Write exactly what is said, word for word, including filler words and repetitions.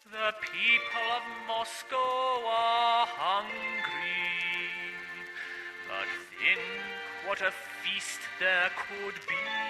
The people of Moscow are hungry, but think what a feast there could be